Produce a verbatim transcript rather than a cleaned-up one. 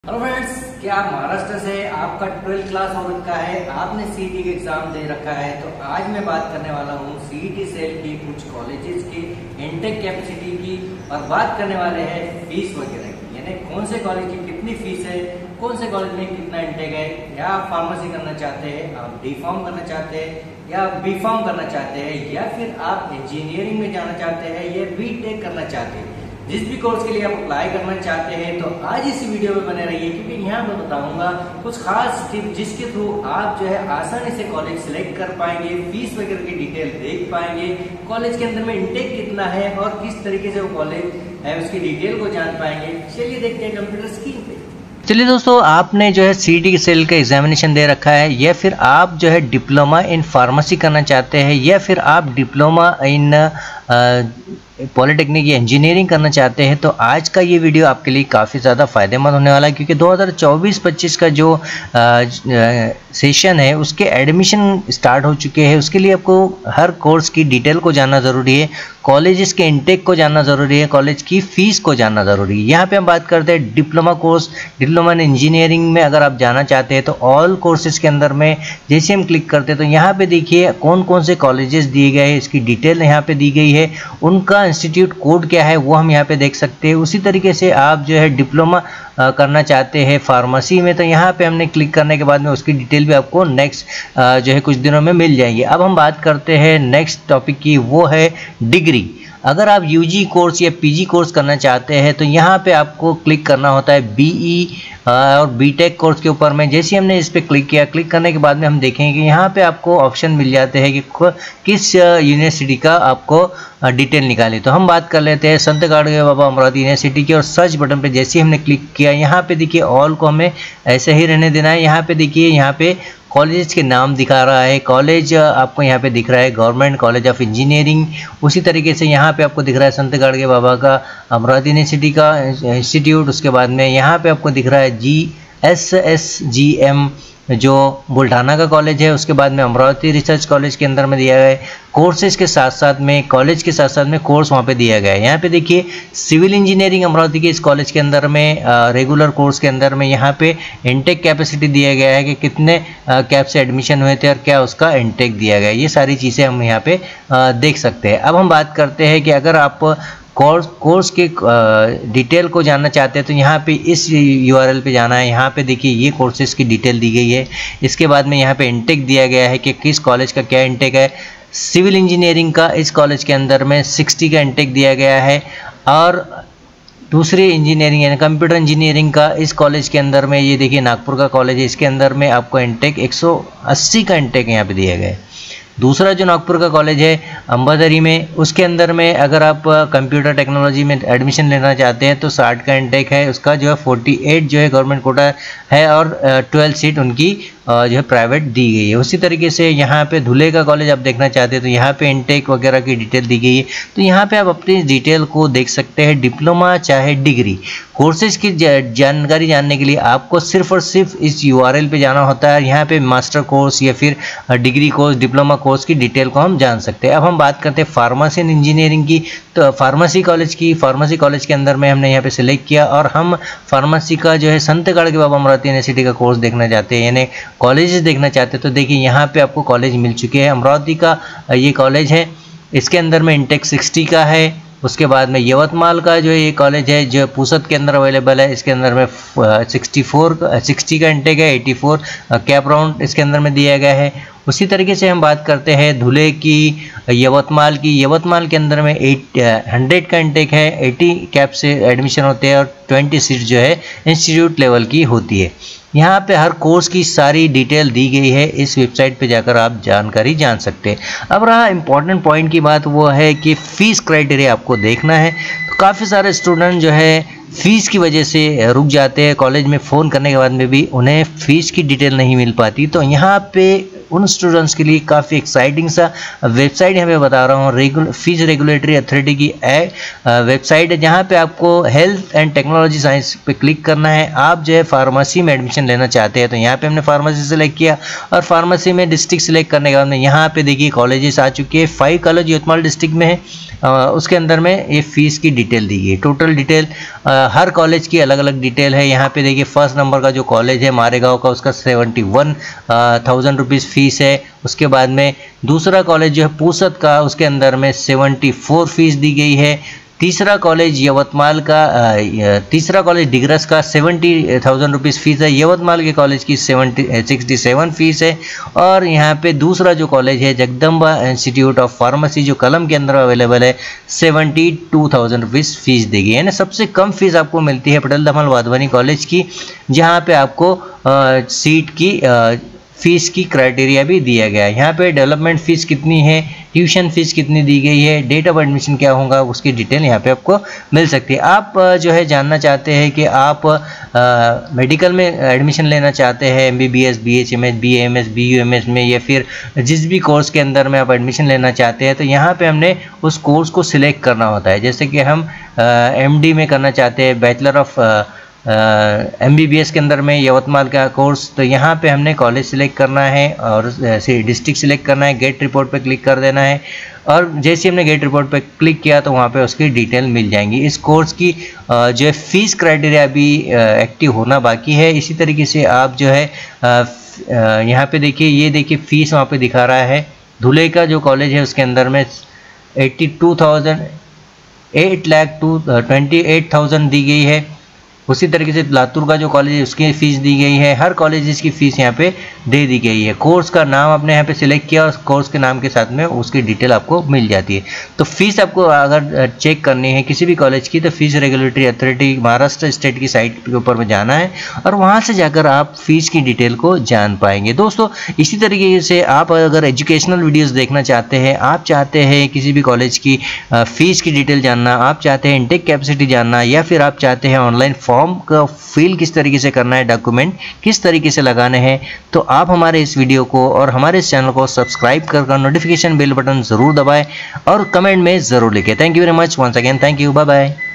Hello friends, क्या महाराष्ट्र से आपका ट्वेल्थ क्लास हो रखा है, आपने सीईटी का एग्जाम दे रखा है, तो आज मैं बात करने वाला हूँ सीईटी सेल की कुछ कॉलेजेस की इनटेक कैपेसिटी की और बात करने वाले हैं फीस वगैरह की, यानी कौन से कॉलेज की कितनी फीस है, कौन से कॉलेज में कितना इंटेक है। या आप फार्मेसी करना चाहते हैं, आप डी फार्म करना चाहते हैं या आप बी फार्म करना चाहते हैं, या फिर आप इंजीनियरिंग में जाना चाहते हैं या बी टेक करना चाहते हैं, जिस भी कोर्स के लिए आप अप्लाई करना चाहते हैं, तो आज इस वीडियो में बने रहिए, क्योंकि यहाँ मैं बताऊंगा कुछ खास टिप जिसके थ्रू आप जो है आसानी से कॉलेज सिलेक्ट कर पाएंगे, फीस वगैरह की डिटेल देख पाएंगे, कॉलेज के अंदर में इंटेक कितना है और किस तरीके से वो कॉलेज है उसकी डिटेल को जान पाएंगे। चलिए देखते हैं कंप्यूटर स्क्रीन पे। चलिए दोस्तों, आपने जो है सीईटी सेल का एग्जामिनेशन दे रखा है, या फिर आप जो है डिप्लोमा इन फार्मेसी करना चाहते हैं, या फिर आप डिप्लोमा इन पॉलिटेक्निक या इंजीनियरिंग करना चाहते हैं, तो आज का ये वीडियो आपके लिए काफ़ी ज़्यादा फ़ायदेमंद होने वाला है, क्योंकि दो हज़ार चौबीस पच्चीस का जो आ, आ, सेशन है उसके एडमिशन स्टार्ट हो चुके हैं। उसके लिए आपको हर कोर्स की डिटेल को जानना ज़रूरी है, कॉलेजेस के इंटेक को जानना ज़रूरी है, कॉलेज की फ़ीस को जानना ज़रूरी है। यहाँ पे हम बात करते हैं diploma course, diploma in engineering में अगर आप जाना चाहते हैं तो ऑल कोर्सेज के अंदर में जैसे हम क्लिक करते हैं तो यहाँ पे देखिए कौन कौन से कॉलेजेस दिए गए हैं, इसकी डिटेल यहाँ पे दी गई है, उनका इंस्टीट्यूट कोड क्या है वो हम यहाँ पे देख सकते हैं। उसी तरीके से आप जो है डिप्लोमा करना चाहते हैं फार्मेसी में, तो यहाँ पे हमने क्लिक करने के बाद में उसकी डिटेल भी आपको नेक्स्ट जो है कुछ दिनों में मिल जाएंगी। अब हम बात करते हैं नेक्स्ट टॉपिक की, वो है डिग्री। अगर आप यूजी कोर्स या पीजी कोर्स करना चाहते हैं तो यहाँ पे आपको क्लिक करना होता है बीई और बीटेक कोर्स के ऊपर में। जैसे हमने इस पर क्लिक किया, क्लिक करने के बाद में हम देखेंगे कि यहाँ पे आपको ऑप्शन मिल जाते हैं कि किस यूनिवर्सिटी का आपको डिटेल निकाले। तो हम बात कर लेते हैं संत गाडगे बाबा अमरावती यूनिवर्सिटी की, और सर्च बटन पे जैसे ही हमने क्लिक किया, यहाँ पे देखिए ऑल को हमें ऐसे ही रहने देना है। यहाँ पे देखिए यहाँ पे कॉलेज के नाम दिखा रहा है, कॉलेज आपको यहाँ पे दिख रहा है गवर्नमेंट कॉलेज ऑफ इंजीनियरिंग। उसी तरीके से यहाँ पे आपको दिख रहा है संत गाडगे बाबा का अमरावती यूनिवर्सिटी का इंस्टीट्यूट। उसके बाद में यहाँ पे आपको दिख रहा है G S S G M जो बुल्ढाना का कॉलेज है। उसके बाद में अमरावती रिसर्च कॉलेज के अंदर में दिया गया है, कोर्सेज के साथ साथ में कॉलेज के साथ साथ में कोर्स वहाँ पे दिया गया है। यहाँ पे देखिए सिविल इंजीनियरिंग अमरावती के इस कॉलेज के अंदर में रेगुलर कोर्स के अंदर में यहाँ पे इंटेक कैपेसिटी दिया गया है कि कितने कैप से एडमिशन हुए थे और क्या उसका इंटेक दिया गया है। ये सारी चीज़ें हम यहाँ पे आ, देख सकते हैं। अब हम बात करते हैं कि अगर आप कोर्स कोर्स के डिटेल को जानना चाहते हैं तो यहाँ पे इस यूआरएल पे जाना है। यहाँ पे देखिए ये कोर्सेज की डिटेल दी गई है। इसके बाद में यहाँ पे इंटेक दिया गया है कि किस कॉलेज का क्या इंटेक है। सिविल इंजीनियरिंग का इस कॉलेज के अंदर में साठ का इंटेक दिया गया है, और दूसरी इंजीनियरिंग यानी कंप्यूटर इंजीनियरिंग का इस कॉलेज के अंदर में ये देखिए नागपुर का कॉलेज है, इसके अंदर में आपको इंटेक एक सौ अस्सी का इंटेक यहाँ पे दिया गया है। दूसरा जो नागपुर का कॉलेज है अंबादरी में, उसके अंदर में अगर आप कंप्यूटर टेक्नोलॉजी में एडमिशन लेना चाहते हैं तो साठ का इंटेक है, उसका जो है अड़तालीस जो है गवर्नमेंट कोटा है, और बारह सीट उनकी जो है प्राइवेट दी गई है। उसी तरीके से यहाँ पे धुले का कॉलेज आप देखना चाहते हैं तो यहाँ पे इंटेक वगैरह की डिटेल दी गई है। तो यहाँ पे आप अपनी डिटेल को देख सकते हैं। डिप्लोमा चाहे डिग्री कोर्सेज की जानकारी जानने के लिए आपको सिर्फ और सिर्फ इस यूआरएल पे जाना होता है। यहाँ पे मास्टर कोर्स या फिर डिग्री कोर्स, डिप्लोमा कोर्स की डिटेल को हम जान सकते हैं। अब हम बात करते हैं फार्मेसी एंड इंजीनियरिंग की, तो फार्मेसी कॉलेज की फार्मेसी कॉलेज के अंदर में हमने यहाँ पे सिलेक्ट किया, और हम फार्मेसी का जो है संत गाडगे बाबा अमरावती यूनिवर्सिटी का कोर्स देखना चाहते हैं, यानी कॉलेजेस देखना चाहते हैं। तो देखिए यहाँ पे आपको कॉलेज मिल चुके हैं। अमरावती का ये कॉलेज है, इसके अंदर में इंटेक साठ का है। उसके बाद में यवतमाल का जो ये कॉलेज है जो पूसद के अंदर अवेलेबल है, इसके अंदर में चौंसठ साठ का इंटेक है, चौरासी कैप राउंड इसके अंदर में दिया गया है। उसी तरीके से हम बात करते हैं धुले की, यवतमाल की। यवतमाल के अंदर में सौ का इंटेक है, अस्सी कैप से एडमिशन होते हैं, और बीस सीट जो है इंस्टीट्यूट लेवल की होती है। यहाँ पे हर कोर्स की सारी डिटेल दी गई है, इस वेबसाइट पे जाकर आप जानकारी जान सकते हैं। अब रहा इम्पॉर्टेंट पॉइंट की बात, वो है कि फ़ीस क्राइटेरिया आपको देखना है। तो काफ़ी सारे स्टूडेंट जो है फ़ीस की वजह से रुक जाते हैं, कॉलेज में फ़ोन करने के बाद में भी उन्हें फ़ीस की डिटेल नहीं मिल पाती। तो यहाँ पे उन स्टूडेंट्स के लिए काफ़ी एक्साइटिंग सा वेबसाइट यहाँ पे बता रहा हूँ, रेगुल फीस रेगुलेटरी अथॉरिटी की वेबसाइट है, जहाँ पे आपको हेल्थ एंड टेक्नोलॉजी साइंस पे क्लिक करना है। आप जो है फार्मेसी में एडमिशन लेना चाहते हैं तो यहाँ पे हमने फार्मेसी सेलेक्ट किया, और फार्मेसी में डिस्ट्रिक्ट सेलेक्ट करने के बाद में यहाँ पे देखिए कॉलेजेस आ चुके हैं। फाइव कॉलेज यवतमाल डिस्ट्रिक्ट में है, उसके अंदर में ये फीस की डिटेल दी गई, टोटल डिटेल हर कॉलेज की अलग अलग डिटेल है। यहाँ पे देखिए फर्स्ट नंबर का जो कॉलेज है मारेगांव का, उसका seventy one thousand rupees fees है। उसके बाद में दूसरा कॉलेज जो है पूसद का, उसके अंदर में सेवेंटी फोर फीस दी गई है। तीसरा कॉलेज यवतमाल का, तीसरा कॉलेज डिग्रस का सेवेंटी थाउजेंड रुपीज़ फीस है। यवतमाल के कॉलेज की सेवेंटी सिक्सटी सेवन फीस है। और यहाँ पे दूसरा जो कॉलेज है जगदम्बा इंस्टीट्यूट ऑफ फार्मेसी जो कलम के अंदर अवेलेबल है, seventy two thousand rupees fees दी गई है ना। सबसे कम फीस आपको मिलती है पटेल धमल वाधवानी कॉलेज की, जहाँ पे आपको आ, सीट की आ, फीस की क्राइटेरिया भी दिया गया है। यहाँ पे डेवलपमेंट फीस कितनी है, ट्यूशन फीस कितनी दी गई है, डेट ऑफ एडमिशन क्या होगा, उसकी डिटेल यहाँ पे आपको मिल सकती है। आप जो है जानना चाहते हैं कि आप आ, मेडिकल में एडमिशन लेना चाहते हैं, M B B S, B H M S, B A M S, B U M S में, या फिर जिस भी कोर्स के अंदर में आप एडमिशन लेना चाहते हैं, तो यहाँ पे हमने उस कोर्स को सिलेक्ट करना होता है। जैसे कि हम एम डी में करना चाहते हैं, bachelor of M B B S के अंदर में यवतमाल का कोर्स, तो यहाँ पे हमने कॉलेज सिलेक्ट करना है और डिस्ट्रिक्ट सिलेक्ट करना है, गेट रिपोर्ट पे क्लिक कर देना है। और जैसे हमने गेट रिपोर्ट पे क्लिक किया तो वहाँ पे उसकी डिटेल मिल जाएंगी। इस कोर्स की जो है फीस क्राइटेरिया अभी एक्टिव होना बाकी है। इसी तरीके से आप जो है यहाँ पे देखिए, ये देखिए फीस वहाँ पे दिखा रहा है। धुले का जो कॉलेज है उसके अंदर में eighty two thousand eight lakh two twenty eight thousand दी गई है। उसी तरीके से लातूर का जो कॉलेज है उसकी फ़ीस दी गई है। हर कॉलेज की फ़ीस यहाँ पे दे दी गई है। कोर्स का नाम आपने यहाँ पे सिलेक्ट किया और कोर्स के नाम के साथ में उसकी डिटेल आपको मिल जाती है। तो फीस आपको अगर चेक करनी है किसी भी कॉलेज की, तो fees regulatory authority Maharashtra state की साइट के ऊपर में जाना है और वहाँ से जाकर आप फीस की डिटेल को जान पाएंगे। दोस्तों इसी तरीके से आप अगर एजुकेशनल वीडियोज़ देखना चाहते हैं, आप चाहते हैं किसी भी कॉलेज की फ़ीस की डिटेल जानना, आप चाहते हैं इनटेक कैपेसिटी जानना, या फिर आप चाहते हैं ऑनलाइन फॉर्म का फिल किस तरीके से करना है, डॉक्यूमेंट किस तरीके से लगाने हैं, तो आप हमारे इस वीडियो को और हमारे इस चैनल को सब्सक्राइब कर नोटिफिकेशन बेल बटन ज़रूर दबाएं और कमेंट में ज़रूर लिखें। Thank you very much once again, thank you, bye bye.